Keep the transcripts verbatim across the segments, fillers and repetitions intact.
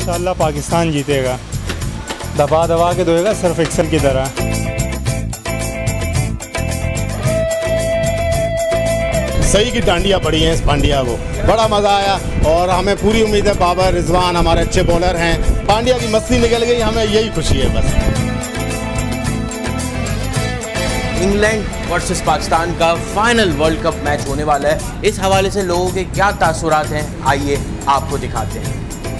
इंशाल्लाह पाकिस्तान जीतेगा, दबा दबा के धोएगा सर्फ एक्सेल की तरह। सही की डांडियाँ पड़ी हैं इस पांड्या को, बड़ा मज़ा आया और हमें पूरी उम्मीद है बाबर रिजवान हमारे अच्छे बॉलर हैं। पांड्या की मस्ती निकल गई, हमें यही खुशी है बस। इंग्लैंड वर्सेस पाकिस्तान का फाइनल वर्ल्ड कप मैच होने वाला है। इस हवाले से लोगों के क्या तासुरात हैं, आइए आपको दिखाते हैं।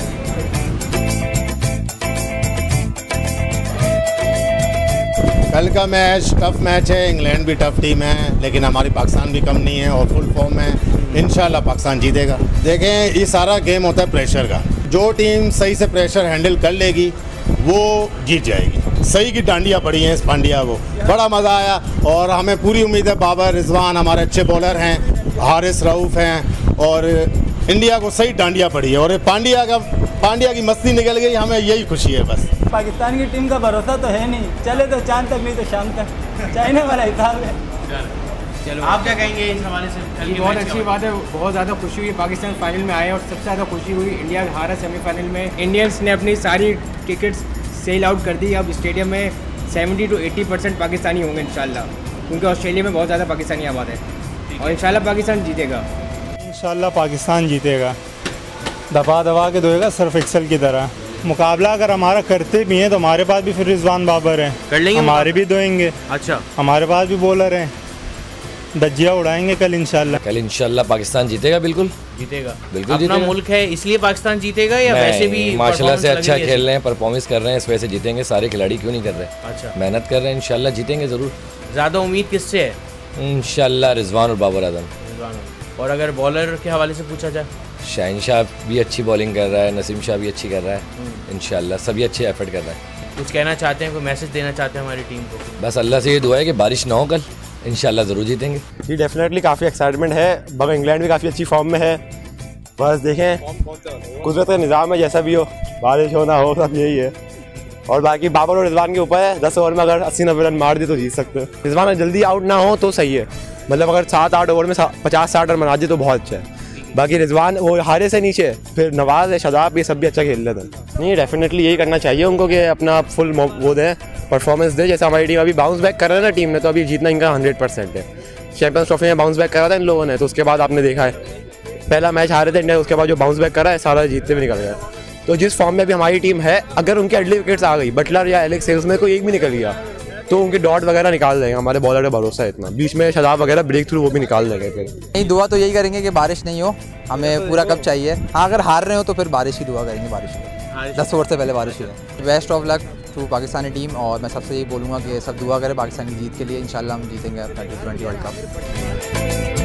कल का मैच टफ मैच है, इंग्लैंड भी टफ टीम है लेकिन हमारी पाकिस्तान भी कम नहीं है और फुल फॉर्म है। इंशाल्लाह पाकिस्तान जीतेगा। देखें ये सारा गेम होता है प्रेशर का, जो टीम सही से प्रेशर हैंडल कर लेगी वो जीत जाएगी। सही की डांडियाँ पड़ी हैं इस पांड्या को, बड़ा मज़ा आया और हमें पूरी उम्मीद है बाबर रिजवान हमारे अच्छे बॉलर हैं, हारिस रऊफ़ हैं और इंडिया को सही डांडियाँ पड़ी है और पांड्या का पांड्या की मस्ती निकल गई, हमें यही खुशी है बस। पाकिस्तान की टीम का भरोसा तो है नहीं, चले तो चांद तक नहीं तो शाम तक, चाइना वाला हिसाब है। चलो आप क्या कहेंगे इस हवाले से? बहुत अच्छी बात है, बहुत ज़्यादा खुशी हुई पाकिस्तान फाइनल में आए और सबसे ज़्यादा खुशी हुई इंडिया हारा सेमीफाइनल में। इंडियंस ने अपनी सारी टिकट्स सेल आउट कर दी। अब स्टेडियम में seventy two eighty percent Pakistani होंगे इंशाल्लाह, क्योंकि ऑस्ट्रेलिया में बहुत ज़्यादा पाकिस्तानी आबाद है और इंशाल्लाह पाकिस्तान जीतेगा। इंशाल्लाह पाकिस्तान जीतेगा, दबा दबा के धोएगा सर्फ एक्सेल की तरह। मुकाबला अगर हमारा करते भी हैं तो हमारे पास भी फिर रिजवान बाबर हैं, कर लेंगे, हमारे भी धोएंगे। अच्छा, हमारे पास भी बॉलर हैं, दज्जिया उड़ाएंगे कल इंशाल्लाह। कल इंशाल्लाह पाकिस्तान जीतेगा, बिल्कुल जीतेगा। बिल्कुल अपना जीतेगा। मुल्क है इसलिए पाकिस्तान जीतेगा या वैसे भी माशाल्लाह से अच्छा लगी खेल रहे हैं, परफॉर्मेंस कर रहे हैं, इस वजह से जीतेंगे। सारे खिलाड़ी क्यों नहीं कर रहे, अच्छा मेहनत कर रहे हैं, इंशाल्लाह जीतेंगे ज़रूर। ज़्यादा उम्मीद किससे है? इंशाल्लाह रिजवान और बाबर आजम। और अगर बॉलर के हवाले से पूछा जाए, शाहीन शाह भी अच्छी बॉलिंग कर रहा है, नसीम शाह भी अच्छी कर रहा है, इंशाल्लाह सभी अच्छे एफर्ट कर रहे हैं। कुछ कहना चाहते हैं, कोई मैसेज देना चाहते हैं हमारी टीम को? बस अल्लाह से ये दुआ है कि बारिश ना हो कल, इंशाल्लाह ज़रूर जीतेंगे। जी डेफिनेटली काफ़ी एक्साइटमेंट है, मगर इंग्लैंड भी काफ़ी अच्छी फॉर्म में है। बस देखें कुदरत का निज़ाम है, जैसा भी हो बारिश हो ना हो सब यही है। और बाकी बाबर और रिजवान के ऊपर है, दस ओवर में अगर अस्सी नब्बे रन मार दिए तो जीत सकते हैं। रिजवान जल्दी आउट ना हो तो सही है, मतलब अगर सात आठ ओवर में पचास साठ रन बना दिए तो बहुत अच्छा है। बाकी रिजवान वो हारे से नीचे, फिर नवाज है, शदाब, ये सब भी अच्छा खेल लेते हैं। नहीं डेफिनेटली यही करना चाहिए उनको कि अपना फुल वो दें, परफॉर्मेंस दे। जैसे हमारी टीम अभी बाउंस बैक कर रहा है ना टीम ने, तो अभी जीतना इनका हंड्रेड परसेंट है। चैंपियंस ट्रॉफी में बाउंस बैक करा था इन लोगों ने, तो उसके बाद आपने देखा है पहला मैच हारे थे इंडिया, उसके बाद जो बाउंस बैक करा है सारा जीतते भी निकल गया। तो जिस फॉर्म में भी हमारी टीम है, अगर उनकी अर्ली विकेट्स आ गई, बटलर या एलेक्स सेल्स में कोई एक भी निकल गया तो उनके डॉट वगैरह निकाल देंगे। हमारे बॉलर का भरोसा है इतना, बीच में शदाब वगैरह ब्रेक थ्रू वो भी निकाल देंगे। फिर नहीं, दुआ तो यही करेंगे कि बारिश नहीं हो, हमें पूरा कप चाहिए। हाँ अगर हार रहे हो तो फिर बारिश की दुआ करेंगे, बारिश की दस ओवर से पहले बारिश हुई। Best of luck to Pakistani team और मैं सबसे यही बोलूँगा कि सब दुआ करें पाकिस्तानी जीत के लिए। इंशाल्लाह हम जीतेंगे अपना टी ट्वेंटी वर्ल्ड कप।